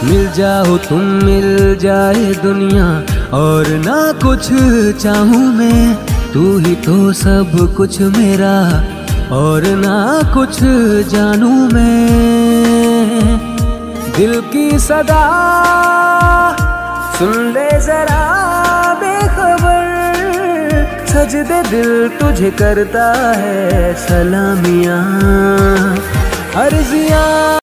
मिल जाओ तुम, मिल जाए दुनिया, और ना कुछ चाहूँ मैं। तू ही तो सब कुछ मेरा, और ना कुछ जानूं मैं। दिल की सदा सुन ले जरा बेखबर, सजदे दिल तुझे करता है, सलामियाँ अर्ज़ियाँ।